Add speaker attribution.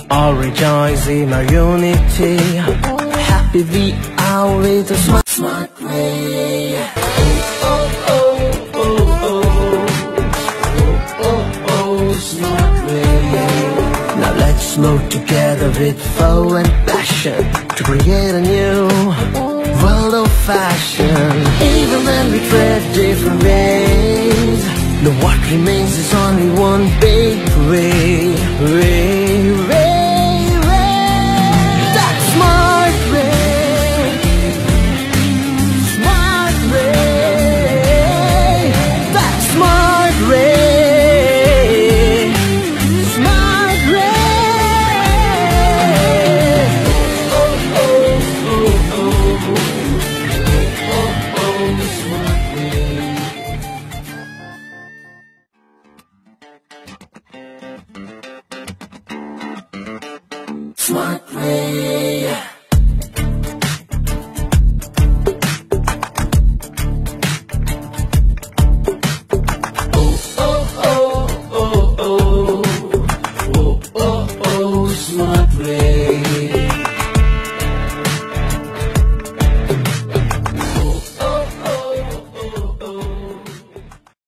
Speaker 1: All rejoice in our unity. Happy we are with a smart way. Oh, oh, oh, oh, oh, oh, oh, smart way. Now let's move together with flow and passion to create a new world of fashion. Even when we tread different ways, no, what remains is only one big way. That's smart way. Smart way. That's smart way. Smart way. Oh, oh, oh, oh. Oh, oh, smart way. Smart way.